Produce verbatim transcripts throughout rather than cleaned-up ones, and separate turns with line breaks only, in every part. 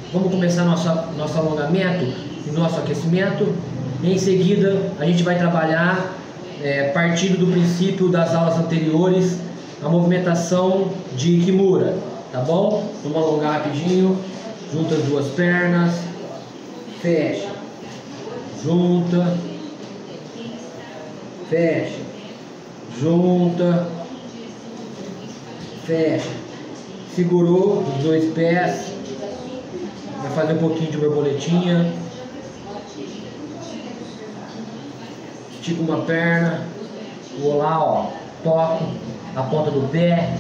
vamos começar nosso, nosso alongamento e nosso aquecimento. Em seguida, a gente vai trabalhar, é, partindo do princípio das aulas anteriores, a movimentação de Kimura, tá bom? Vamos alongar rapidinho, junta as duas pernas, fecha, junta, fecha, junta, fecha. Segurou os dois pés, vai fazer um pouquinho de borboletinha. Estica uma perna, vou lá, ó, toco a ponta do pé.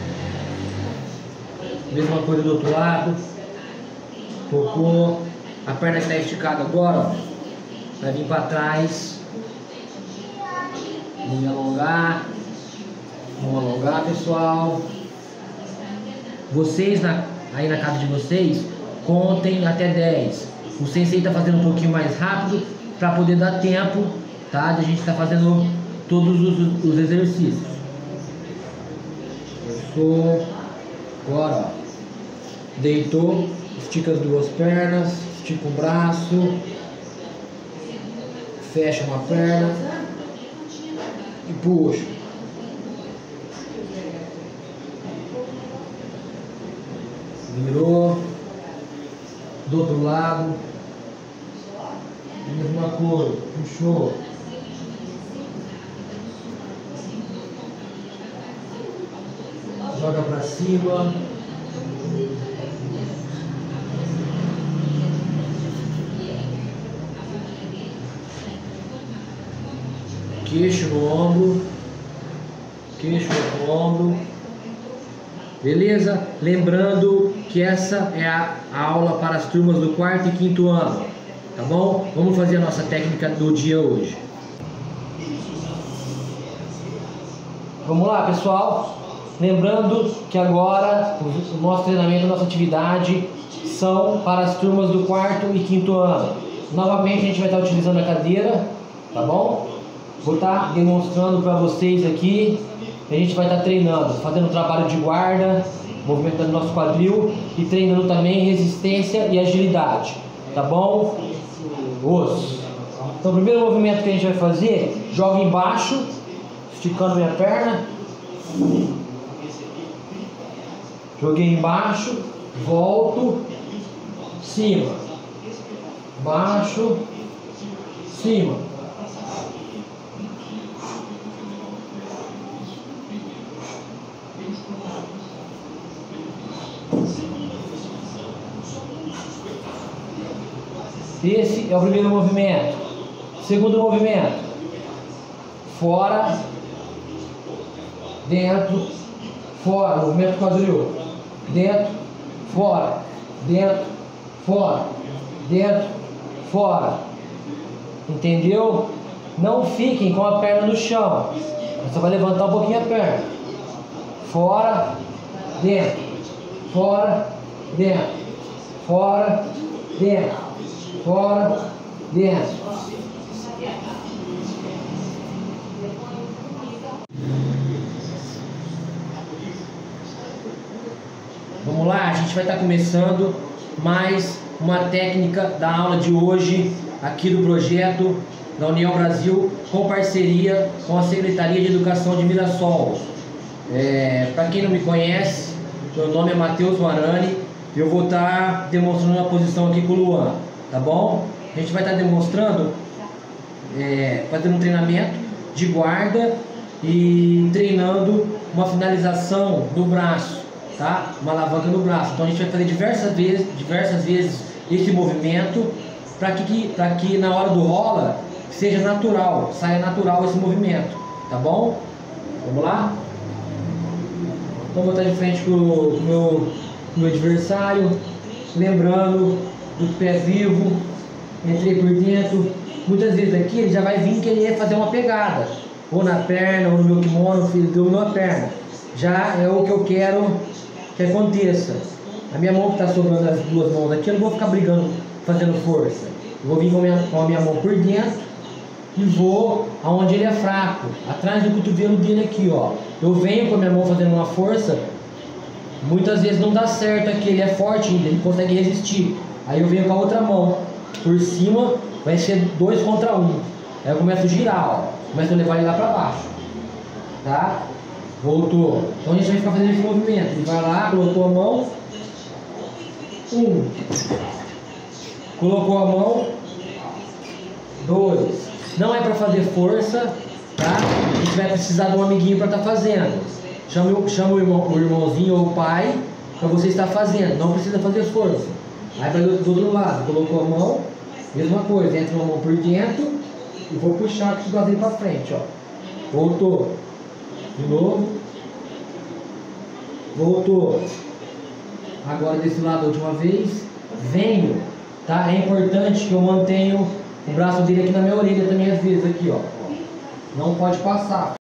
Mesma coisa do outro lado. Tocou. A perna que está esticada agora, ó, vai vir para trás. Vamos alongar. Vamos alongar, pessoal. Vocês na, aí na casa de vocês, contem até dez. O sensei está fazendo um pouquinho mais rápido para poder dar tempo, tá? De a gente estar tá fazendo todos os, os exercícios. Começou. Agora, ó. Deitou, estica as duas pernas, estica o braço, fecha uma perna e puxa. Virou, do outro lado, mesma coisa, puxou, joga pra cima, queixo no ombro, queixo no ombro. Beleza? Lembrando que essa é a aula para as turmas do quarto e quinto ano, tá bom? Vamos fazer a nossa técnica do dia hoje. Vamos lá, pessoal? Lembrando que agora o nosso treinamento, a nossa atividade são para as turmas do quarto e quinto ano. Novamente a gente vai estar utilizando a cadeira, tá bom? Vou estar demonstrando para vocês aqui. A gente vai estar treinando, fazendo trabalho de guarda, movimentando nosso quadril e treinando também resistência e agilidade, tá bom? Osso. Então o primeiro movimento que a gente vai fazer, joga embaixo, esticando minha perna. Joguei embaixo, volto, cima, baixo, cima. Esse é o primeiro movimento. Segundo movimento, fora, dentro, fora, movimento quadril, dentro, fora, dentro, fora, dentro, fora. Entendeu? Não fiquem com a perna no chão. Você vai levantar um pouquinho a perna. Fora, dentro, fora, dentro, fora, dentro. Fora, dentro. Vamos lá, a gente vai estar começando mais uma técnica da aula de hoje aqui do projeto da União Brasil com parceria com a Secretaria de Educação de Mirassol. É, para quem não me conhece, meu nome é Matheus Marani e eu vou estar demonstrando uma posição aqui com o Luan. Tá bom? A gente vai estar demonstrando, é, fazendo um treinamento de guarda e treinando uma finalização do braço, tá? Uma alavanca no braço. Então a gente vai fazer diversas vezes, diversas vezes esse movimento para que, para que na hora do rola seja natural, saia natural esse movimento, tá bom? Vamos lá? Então vou estar de frente com o meu, meu adversário, lembrando do pé vivo, entrei por dentro. Muitas vezes aqui ele já vai vir querer fazer uma pegada, ou na perna, ou no meu kimono, ele dominou a perna. Já é o que eu quero que aconteça. A minha mão que está sobrando as duas mãos aqui, eu não vou ficar brigando, fazendo força. Eu vou vir com a minha, com a minha mão por dentro e vou aonde ele é fraco, atrás do cotovelo dele aqui, ó. Eu venho com a minha mão fazendo uma força Muitas vezes não dá certo aqui, ele é forte ainda, ele consegue resistir. Aí eu venho com a outra mão por cima, vai ser dois contra um. Aí eu começo a girar, ó. Começo a levar ele lá pra baixo. Tá? Voltou. Então a gente vai ficar fazendo esse movimento. Ele vai lá, colocou a mão. Um. Colocou a mão. Dois. Não é pra fazer força, tá? A gente vai precisar de um amiguinho pra estar tá fazendo. Chama, chama o, irmão, o irmãozinho ou o pai pra você estar fazendo. Não precisa fazer força. Aí vai do, do outro lado. Colocou a mão. Mesma coisa. Entra uma mão por dentro. E vou puxar aqui o braço pra frente, ó. Voltou. De novo. Voltou. Agora desse lado a última vez. Venho. Tá? É importante que eu mantenha o braço dele aqui na minha orelha também às vezes aqui, ó. Não pode passar.